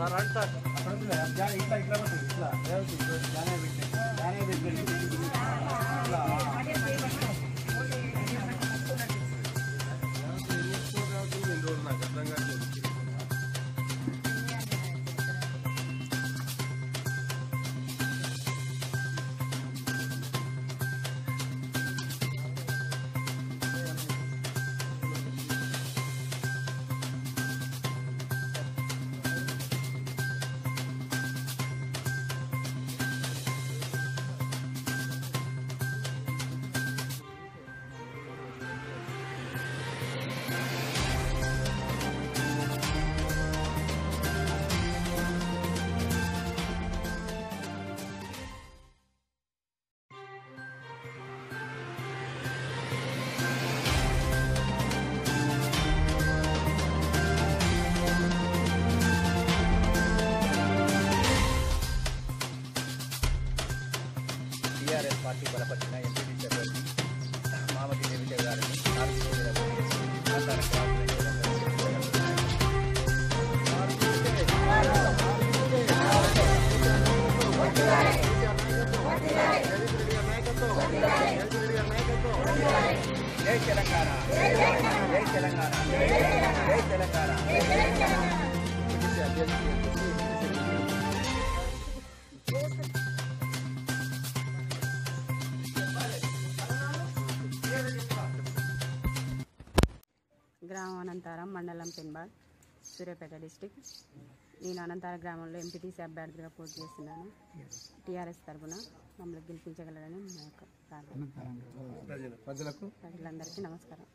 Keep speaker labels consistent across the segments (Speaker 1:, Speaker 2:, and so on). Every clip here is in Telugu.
Speaker 1: టీఆర్ఎస్ పార్టీ బలపరిచిన ఎంపీటీసీ అభ్యర్థి మామటి రేవితే గారిని జై తెలంగాణ, జై తెలంగాణ, జై తెలంగాణ.
Speaker 2: గ్రామం అనంతారం, మండలం పెన్బాల్, సూర్యాపేట డిస్టిక్. నేను అనంతారం గ్రామంలో ఎంపీటీసీ అభ్యర్థిగా పోటీ చేస్తున్నాను. టీఆర్ఎస్ తరఫున మమ్మల్ని గెలిపించగలరని మా యొక్క ప్రజలందరికీ నమస్కారం.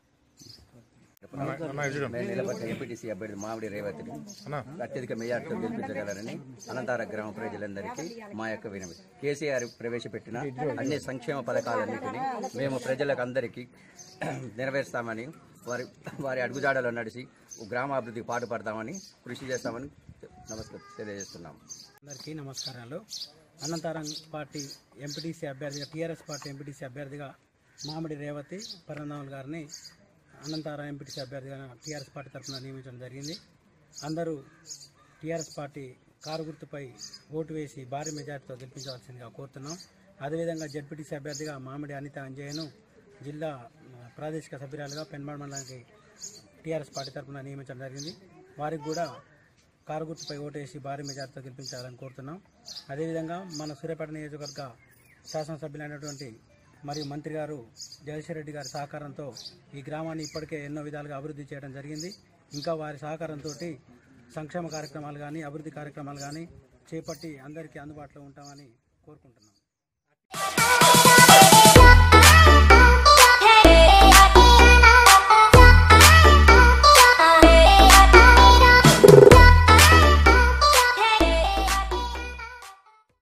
Speaker 1: మేము నిలబడిన ఎంపీటీసీ అభ్యర్థి మామిడి రేవతిని అత్యధిక మెజార్టీతో గెలిపించగలరని అనంతార గ్రామ ప్రజలందరికీ మా యొక్క వినవి. కేసీఆర్ ప్రవేశపెట్టిన అన్ని సంక్షేమ పథకాలన్నింటినీ మేము ప్రజలకు అందరికీ నెరవేరుస్తామని, వారి అడుగుజాడలో నడిచి గ్రామాభివృద్ధికి పాటుపడతామని, కృషి చేస్తామని తెలియజేస్తున్నాము.
Speaker 3: అందరికీ నమస్కారాలు. అనంతారం పార్టీ ఎంపీటీసీ అభ్యర్థిగా, టీఆర్ఎస్ పార్టీ ఎంపీటీసీ అభ్యర్థిగా మామిడి రేవతి పరంధాములు గారిని అనంతారం ఎంపీటీసీ అభ్యర్థిగా టీఆర్ఎస్ పార్టీ తరఫున నియమించడం జరిగింది. అందరూ టీఆర్ఎస్ పార్టీ కారు గుర్తుపై ఓటు వేసి భారీ మెజార్టీతో గెలిపించవలసిందిగా కోరుతున్నాం. అదేవిధంగా జెడ్పీటీసీ అభ్యర్థిగా మామిడి అనిత అంజయ్యను జిల్లా ప్రాదేశిక సభ్యురాలుగా పెన్బాల్ మండలానికి టీఆర్ఎస్ పార్టీ తరఫున నియమించడం జరిగింది. వారికి కూడా కారు గుర్తుపై ఓటు వేసి భారీ మెజార్టీతో గెలిపించాలని కోరుతున్నాం. అదేవిధంగా మన సూర్యాపేట నియోజకవర్గ శాసనసభ్యులైనటువంటి మరియు మంత్రి గారు జగదీశ్వర్ రెడ్డి గారి సహకారంతో ఈ గ్రామాన్ని ఇప్పటికే ఎన్నో విధాలుగా అభివృద్ధి చేయడం జరిగింది. ఇంకా వారి సహకారంతో సంక్షేమ కార్యక్రమాలు కానీ, అభివృద్ధి కార్యక్రమాలు కానీ చేపట్టి అందరికీ అందుబాటులో ఉంటామని కోరుకుంటున్నాం.